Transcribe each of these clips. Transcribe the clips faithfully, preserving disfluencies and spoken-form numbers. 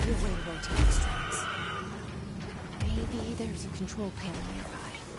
be a way to rotate these tracks. Maybe there's a control panel nearby.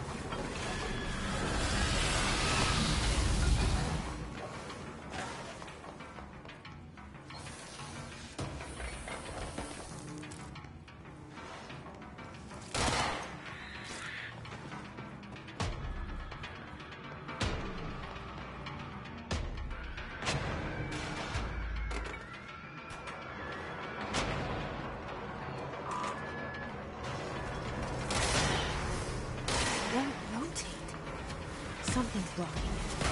Something's blocking it.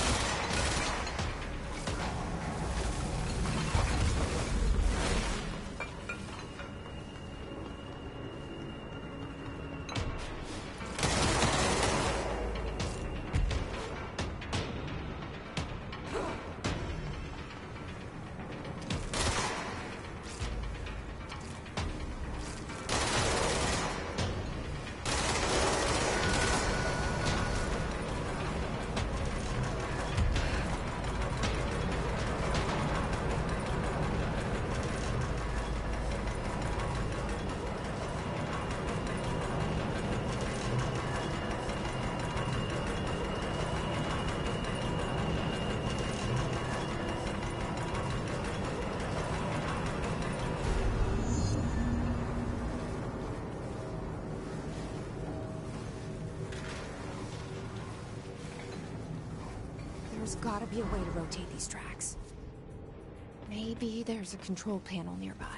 There's gotta be a way to rotate these tracks. Maybe there's a control panel nearby.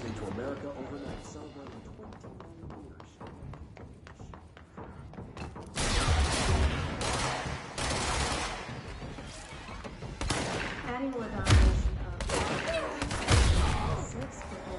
listening to America Overnight, celebrating twenty-nine years. Adding more domination of six people.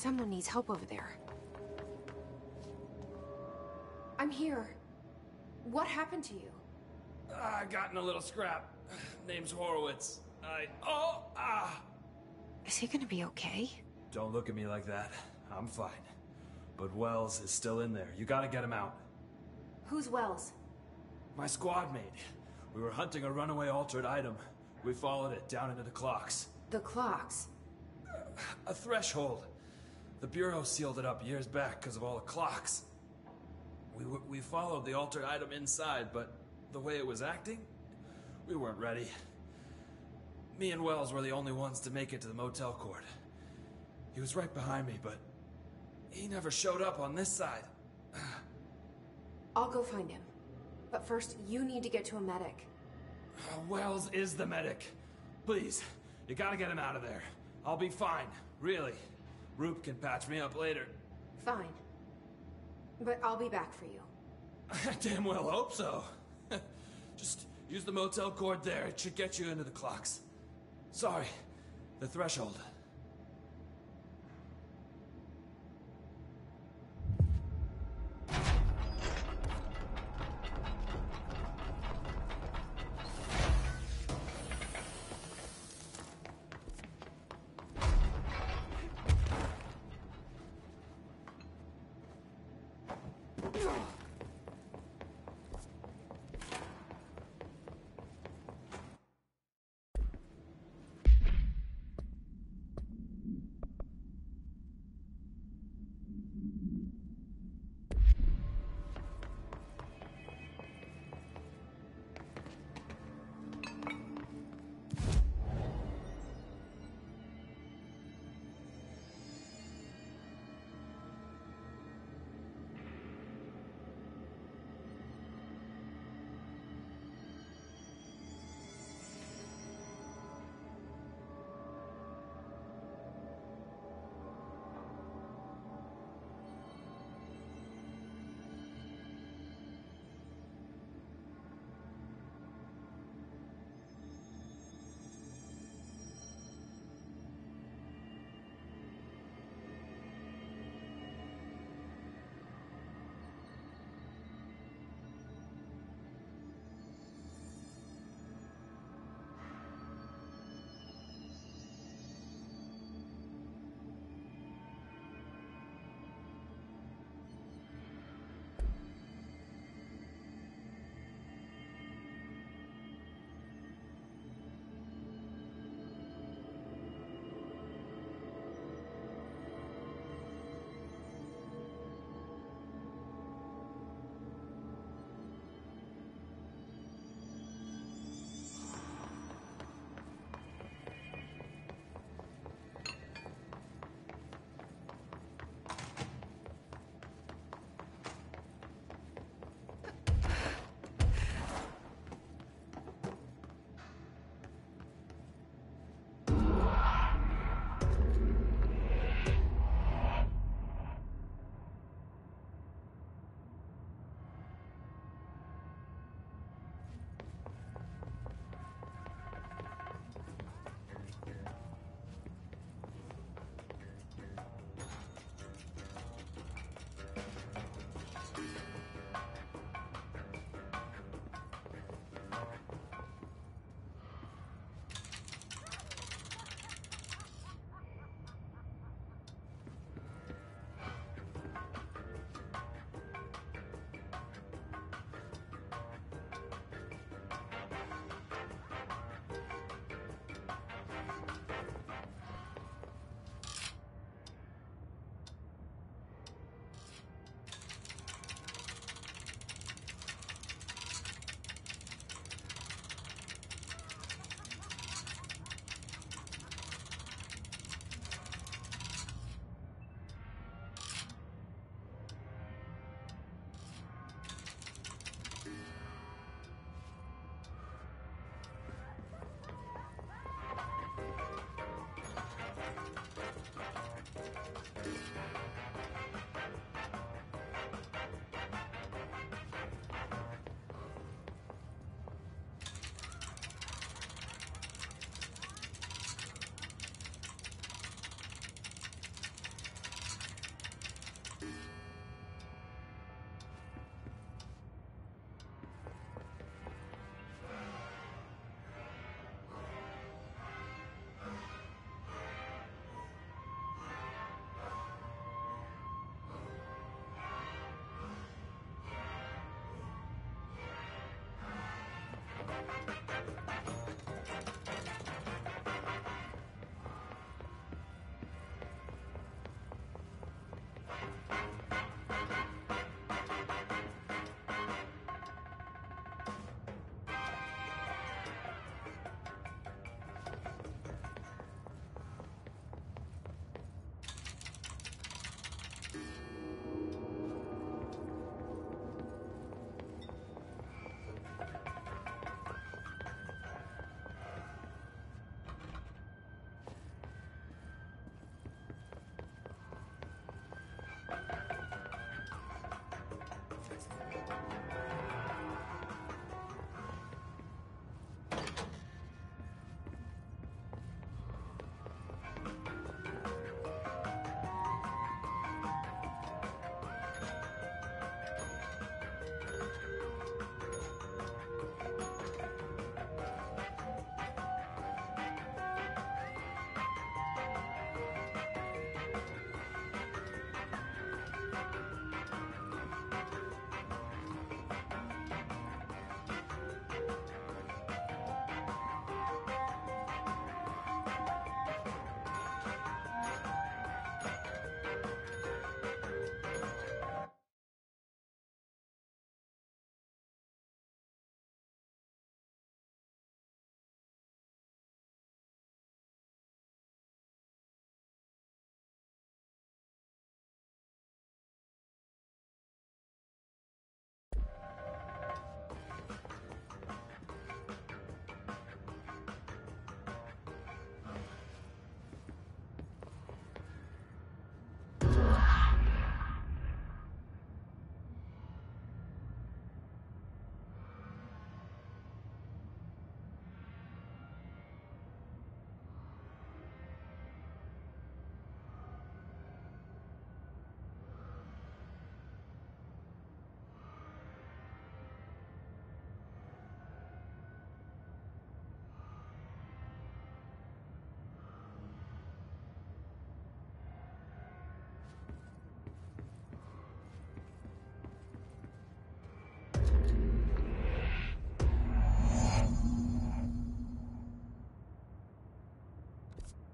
Someone needs help over there. I'm here. What happened to you? I got in a little scrap. Name's Horowitz. I... Oh! Ah! Is he gonna be okay? Don't look at me like that. I'm fine. But Wells is still in there. You gotta get him out. Who's Wells? My squad mate. We were hunting a runaway altered item. We followed it down into the clocks. The clocks. A threshold. The Bureau sealed it up years back because of all the clocks. We, w we followed the altered item inside, but the way it was acting, we weren't ready. Me and Wells were the only ones to make it to the motel court. He was right behind me, but he never showed up on this side. I'll go find him. But first, you need to get to a medic. Uh, Wells is the medic. Please, you gotta get him out of there. I'll be fine, really. Roop can patch me up later. Fine. But I'll be back for you. I damn well hope so. Just use the motel cord there. It should get you into the clocks. Sorry, the threshold.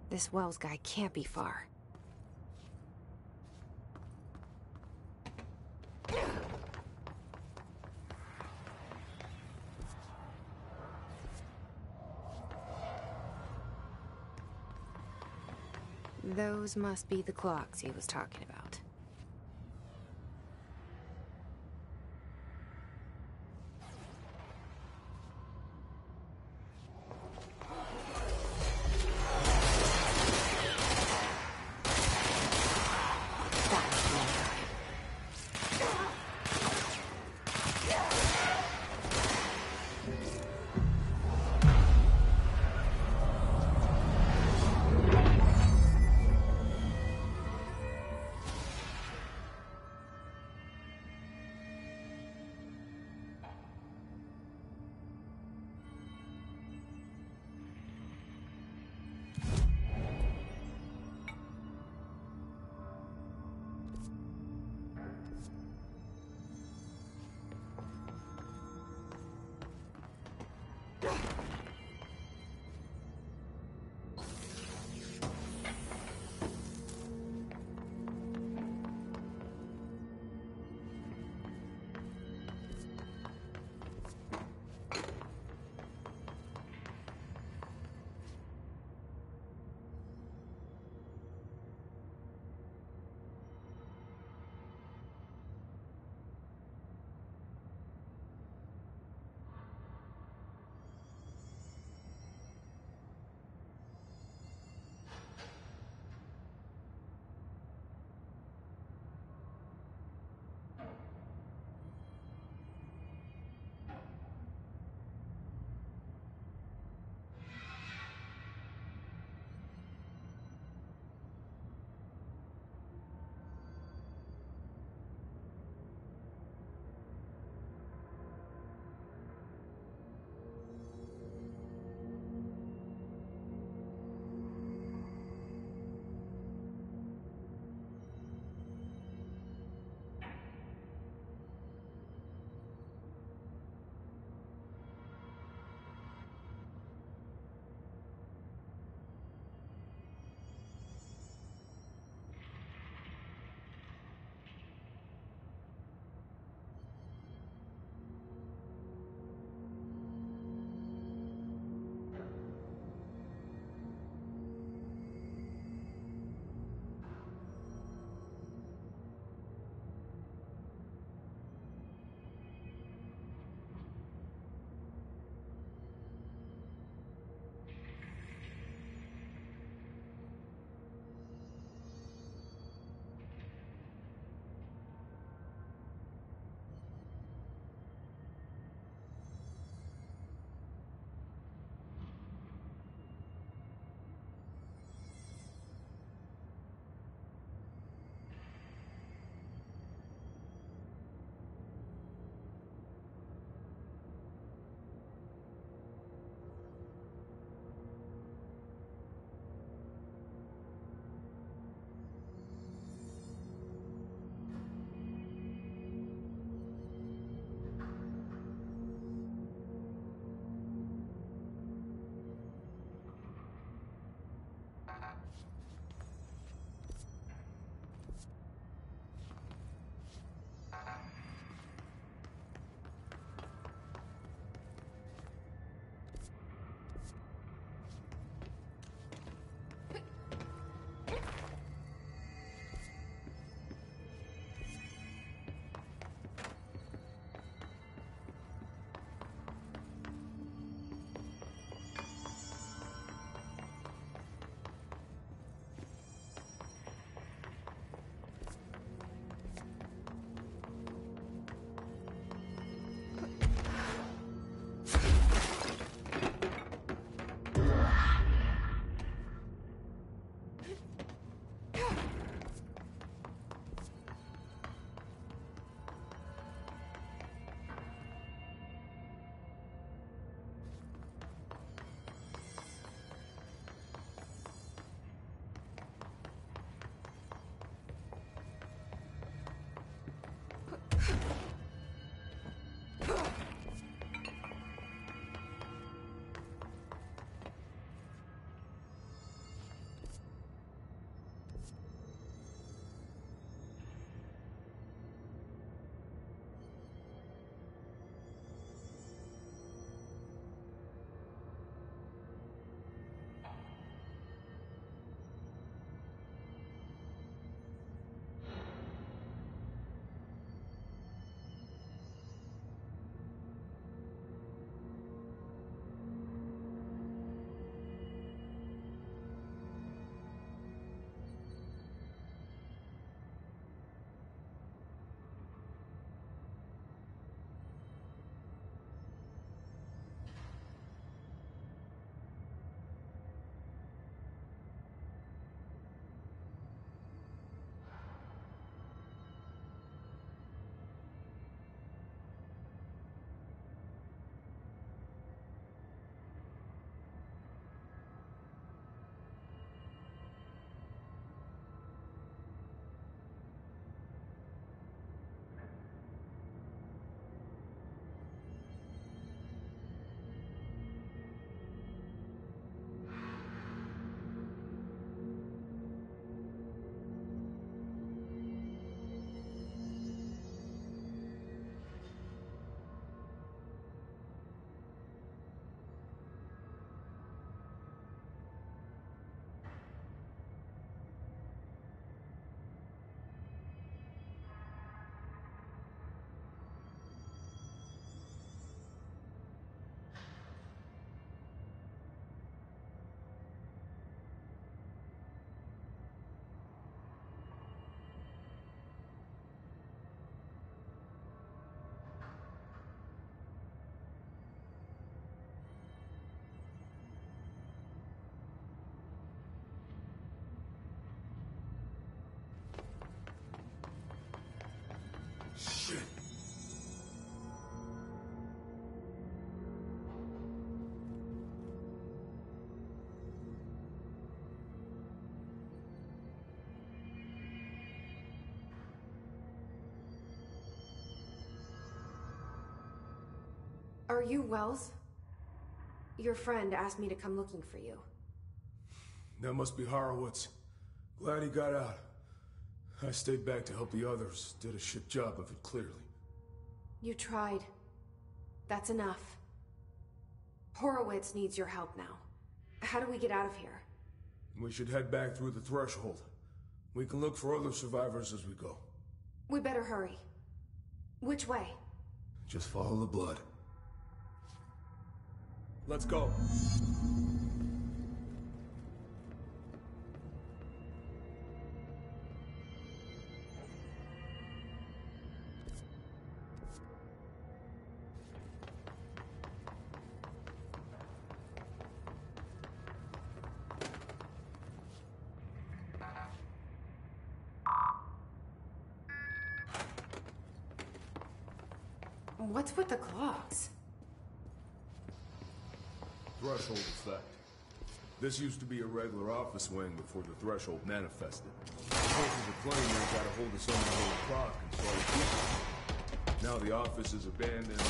This Wells guy can't be far. Those must be the clocks he was talking about. Are you Wells? Your friend asked me to come looking for you. That must be Horowitz. Glad he got out. I stayed back to help the others. Did a shit job of it, clearly. You tried. That's enough. Horowitz needs your help now. How do we get out of here? We should head back through the threshold. We can look for other survivors as we go. We better hurry. Which way? Just follow the blood. Let's go. What's with the clocks? Threshold effect. This used to be a regular office wing before the threshold manifested. The forces are claiming they got a hold of some of the old clock and started keeping it. Now the office is abandoned.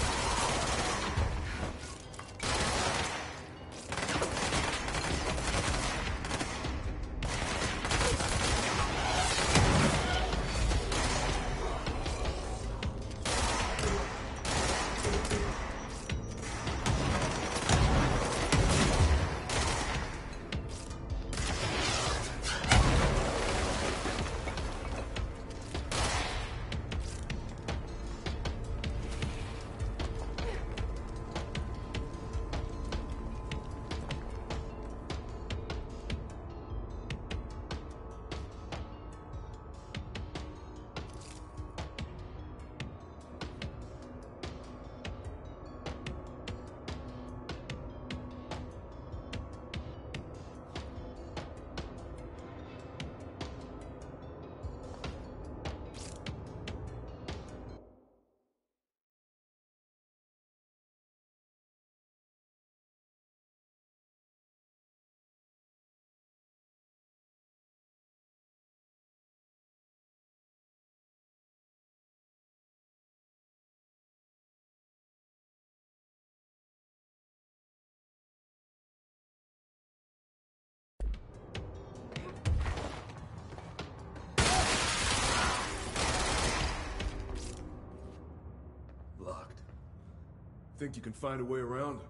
Think you can find a way around?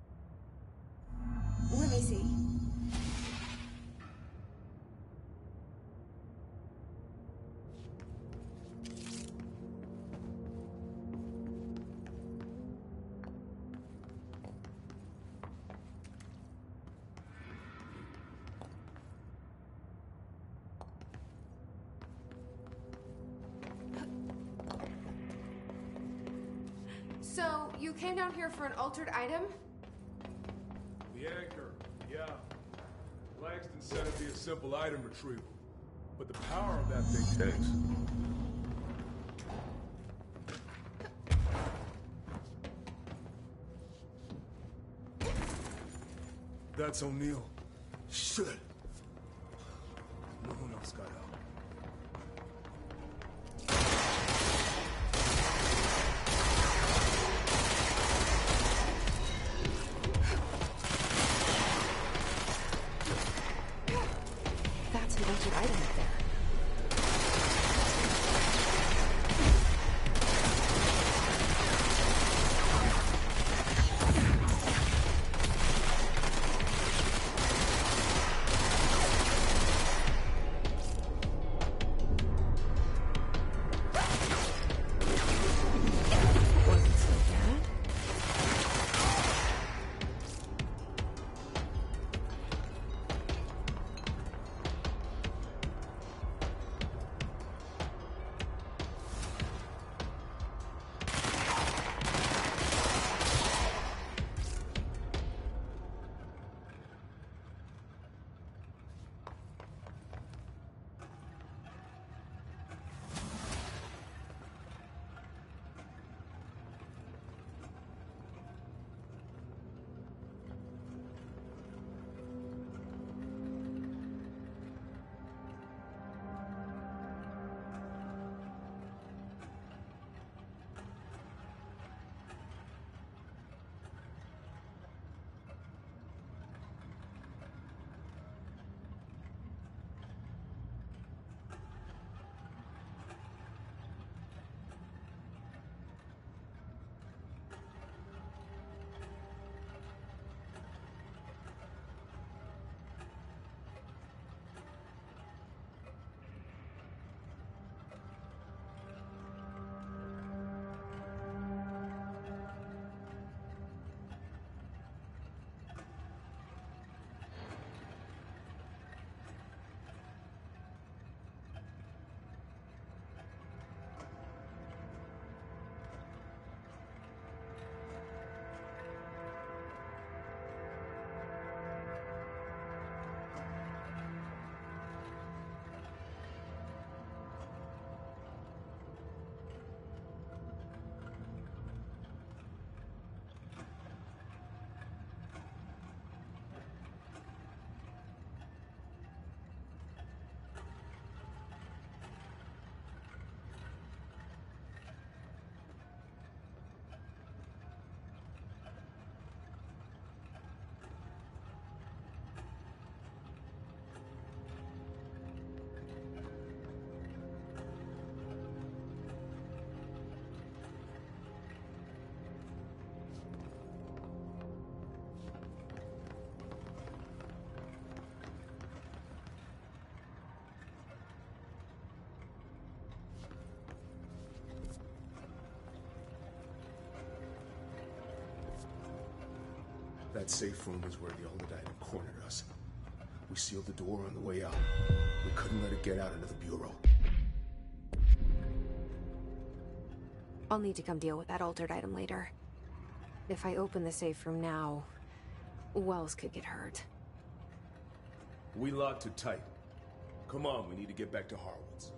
Let me see. So, you came down here for an altered item? The anchor, yeah. Langston said it'd be a simple item retrieval. But the power of that thing takes. That's O'Neill. Shit. No one else got out. That's an altered item up there. That safe room is where the altered item cornered us. We sealed the door on the way out. We couldn't let it get out into the Bureau. I'll need to come deal with that altered item later. If I open the safe room now, Wells could get hurt. We locked it tight. Come on, we need to get back to Harwood's.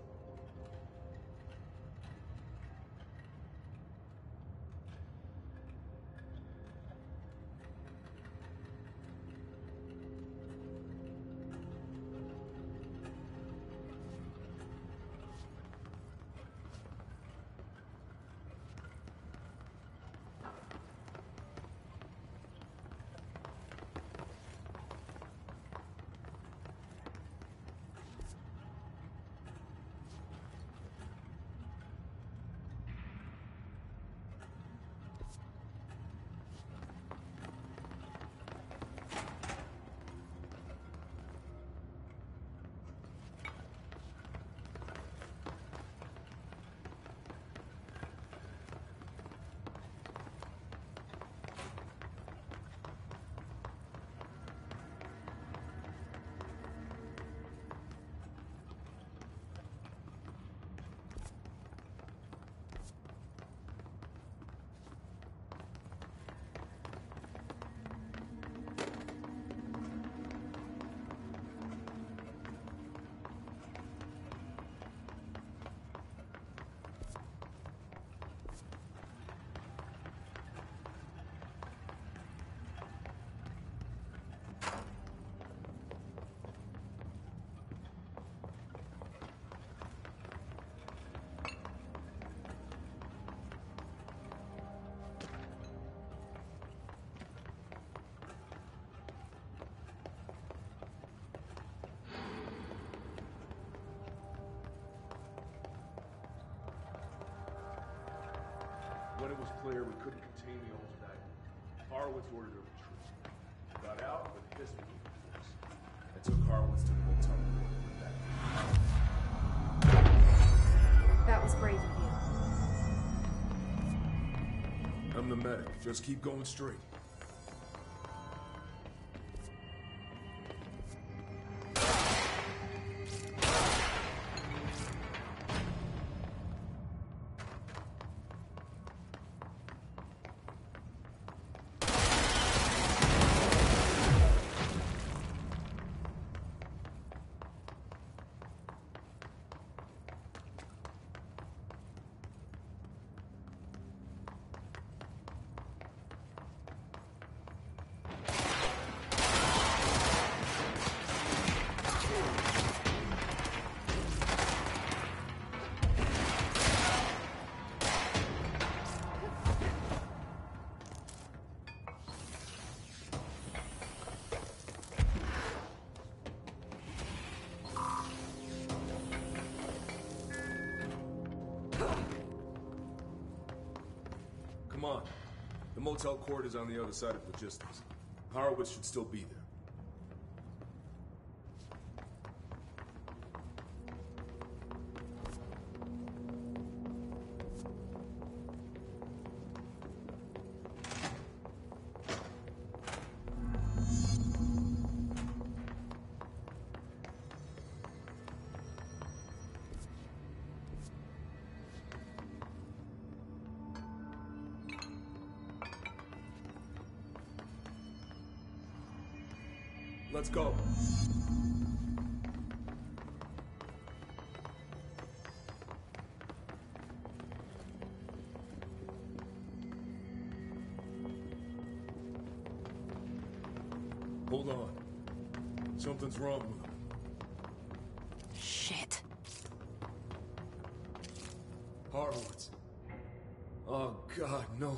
When it was clear we couldn't contain the altered item, Harwood's ordered a retreat. Got out with this move force. I took Harwood's to the motel room and went back. That was brave of you. I'm the medic. Just keep going straight. Come on. The motel court is on the other side of logistics. Horowitz should still be there. Let's go. Hold on. Something's wrong with him. Shit. Horowitz. Oh, God, no.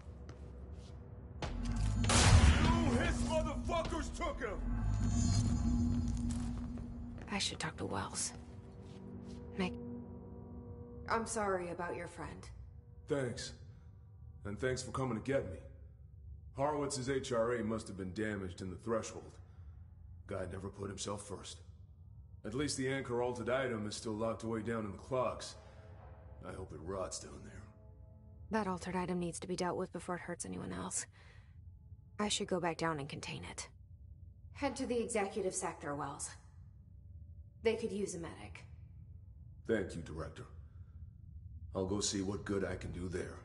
You his motherfuckers took him! I should talk to Wells. Make... I'm sorry about your friend. Thanks. And thanks for coming to get me. Horowitz's H R A must have been damaged in the threshold. Guy never put himself first. At least the anchor altered item is still locked away down in the clocks. I hope it rots down there. That altered item needs to be dealt with before it hurts anyone else. I should go back down and contain it. Head to the executive sector, Wells. They could use a medic. Thank you, Director. I'll go see what good I can do there.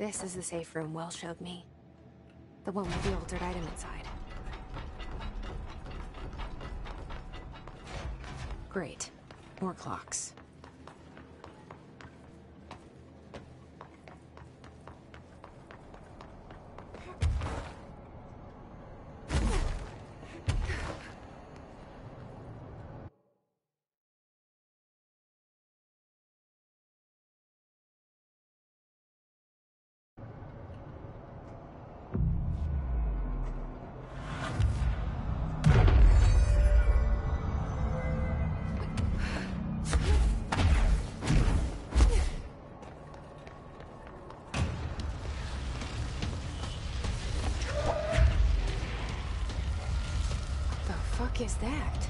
This is the safe room Wells showed me. The one with the altered item inside. Great. More clocks. What is that?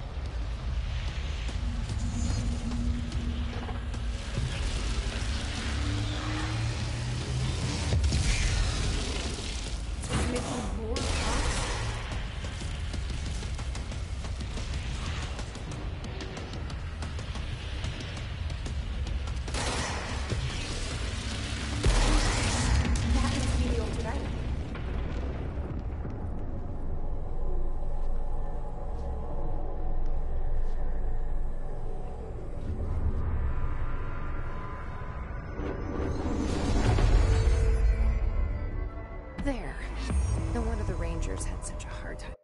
There. No wonder the Rangers had such a hard time.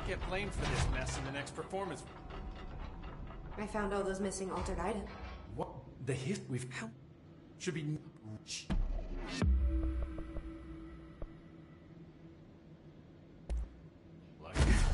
get blamed for this mess in the next performance. I found all those missing altered items. What? The hit we've helped should be... Like...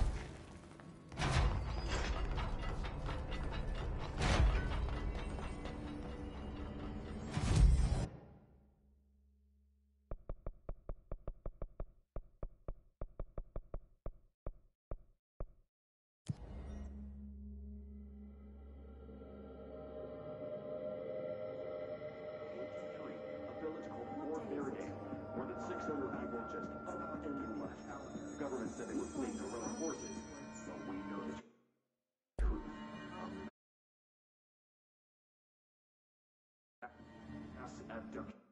A village called Fort Faraday. More than six hundred people just up and left. The government said they were fleeing their own forces, but we know the truth. Mass abduction.